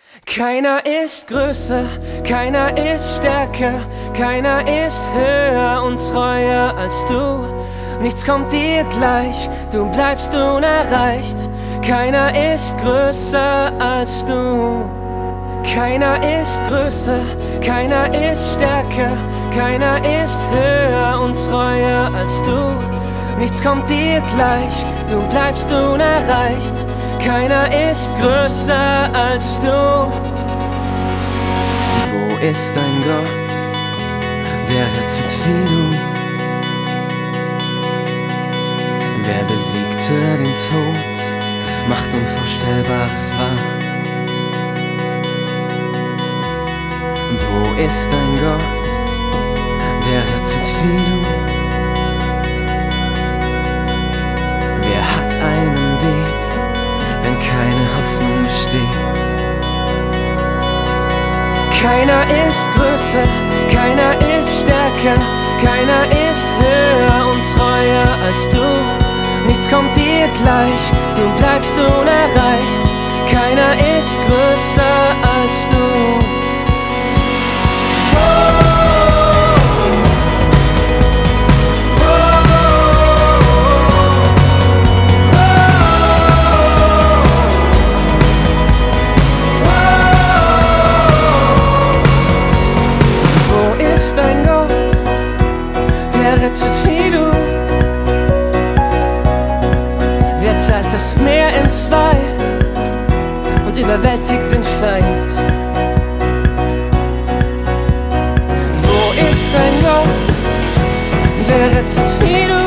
Keiner ist größer, keiner ist stärker, keiner ist höher und treuer als du. Nichts kommt dir gleich, du bleibst unerreicht. Keiner ist größer als du. Keiner ist größer, keiner ist stärker, keiner ist höher und treuer als du. Nichts kommt dir gleich, du bleibst unerreicht. Keiner ist größer als du. Wo ist ein Gott, der rettet wie du? Wer besiegte den Tod, macht Unvorstellbares wahr? Wo ist ein Gott, der rettet wie du? Wer hat einen Weg, wenn keine Hoffnung besteht? Keiner ist größer, keiner ist stärker, keiner ist höher und treuer als du. Nichts kommt dir gleich, du bleibst unerreicht. Keiner ist größer als du. Rettet wie du. Wer teilt das Meer in zwei und überwältigt den Feind? Wo ist ein Gott, der rettet wie du?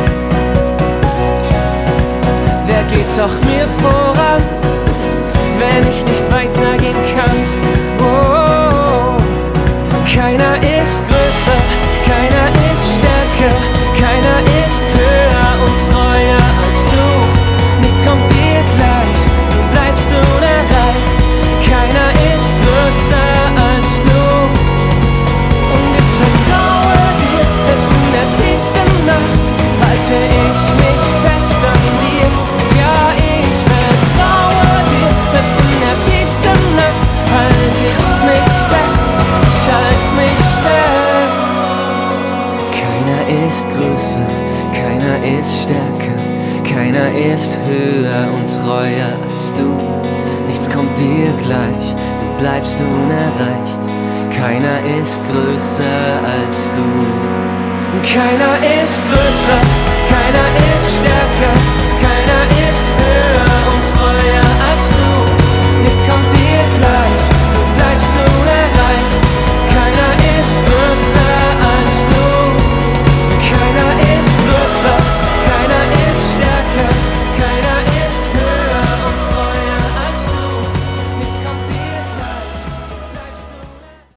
Wer geht auch mir voran, wenn ich nicht weitergehen kann? Oh, keiner ist größer, keiner ist stärker, keiner ist höher und treuer als du. Nichts kommt dir gleich, du bleibst unerreicht. Keiner ist größer als du. Und ich vertraue dir, selbst in der tiefsten Nacht halte ich mich fest an dir. Ja, ich vertraue dir, selbst in der tiefsten Nacht halte ich mich fest. Ich halte mich fest. Keiner ist größer, keiner ist stärker, keiner ist höher und treuer als du. Nichts kommt dir gleich, du bleibst unerreicht. Keiner ist größer als du. Keiner ist größer, keiner ist stärker,